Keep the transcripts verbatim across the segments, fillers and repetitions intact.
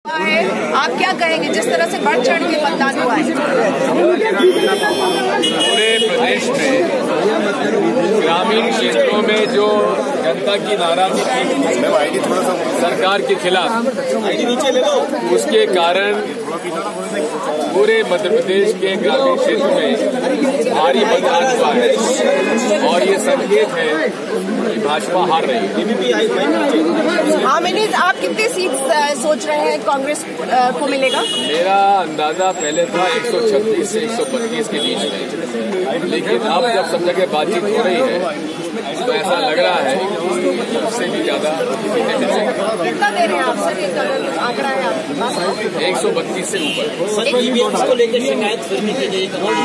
आप क्या कहेंगे जिस तरह से बढ़ चढ़ के मतदान हुआ है? पूरे प्रदेश में ग्रामीण क्षेत्रों में जो जनता की नाराजगी थी सरकार के खिलाफ, उसके कारण पूरे मध्य प्रदेश के ग्रामीण क्षेत्र में भारी मतदान हुआ है और ये संकेत है कि भाजपा हार रही है। हाँ, मैंने आप कितने सीट सोच रहे हैं कांग्रेस को मिलेगा? मेरा अंदाजा पहले था एक सौ छत्तीस से एक सौ बत्तीस के बीच में, लेकिन अब जब सब जगह बातचीत हो रही है तो ऐसा लग रहा है कि उससे भी ज्यादा कितना दे रहे हैं आप सर? ये आंकड़ा है आपके पास? एक सौ बत्तीस से ऊपर। को लेकर शिकायत करनी चाहिए।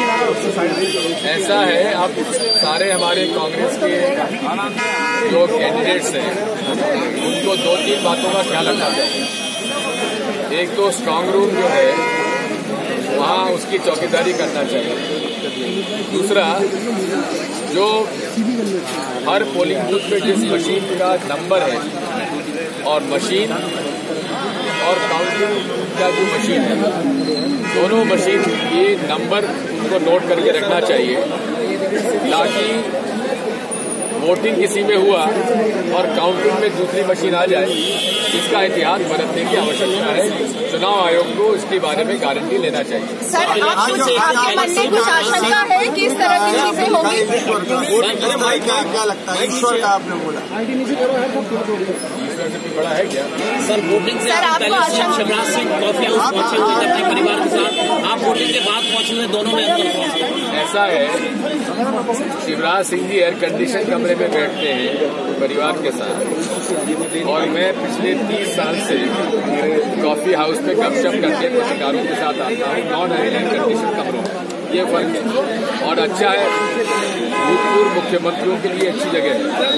ऐसा है, अब सारे हमारे कांग्रेस के जो कैंडिडेट्स हैं उनको दो तीन बातों का ख्याल रखना चाहिए। एक तो स्ट्रांग रूम जो है वहाँ उसकी चौकीदारी करना चाहिए। दूसरा, जो हर पोलिंग बूथ पे जिस मशीन का नंबर है और मशीन और काउंटिंग का जो मशीन है, दोनों मशीन ये नंबर उनको नोट करके रखना चाहिए ताकि वोटिंग किसी में हुआ और काउंटिंग में दूसरी मशीन आ जाए, इसका एहतियात बरतने की आवश्यकता है। चुनाव आयोग को इसके बारे में गारंटी लेना चाहिए। सर, आप कुछ आपके मन में कुछ आशंका है कि इस तरह की चीजें होंगी? क्या लगता है ईश्वर का आपने बोला? ईश्वर से भी बड़ा है क्या? सर, वोटिंग से पहले शिवराज सिंह कॉफी हाउस पहुंचे हुए थे अपने परिवार के साथ, आप वोटिंग के बाद पहुंचे हुए, दोनों में अंतर पहुंचे? ऐसा है, शिवराज सिंह जी एयर कंडीशन कमरे में बैठते हैं परिवार के साथ और मैं पिछले तीस साल से कॉफी हाउस में गपशप करके पत्रकारों के साथ आता हूँ नॉन एयर कंडीशन कमरों में। ये फर्क है और अच्छा है, भूतपूर्व मुख्यमंत्रियों के लिए अच्छी जगह है।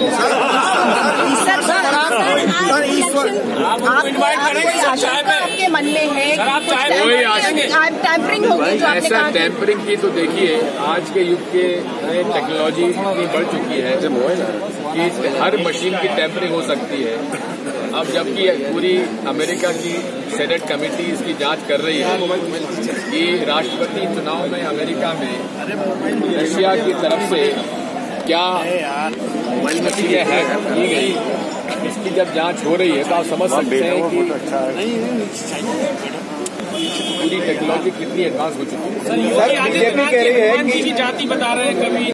आपके मन में है कोई टैंपरिंग होगी? ऐसा टैंपरिंग की तो देखिए, आज के युग के टेक्नोलॉजी इतनी बढ़ चुकी है कि हर मशीन की टैंपरिंग हो सकती है। अब जबकि पूरी अमेरिका की सेनेट कमेटी इसकी जांच कर रही है कि राष्ट्रपति चुनाव में अमेरिका में रशिया की तरफ से क्या मशीनें हैक की गई, इसकी जब जांच हो रही है तो आप समझ सकते हैं कि पूरी टेक्नोलॉजी कितनी एडवांस हो चुकी है। सर, बीजेपी कह रही है कि जाति बता रहे हैं कभी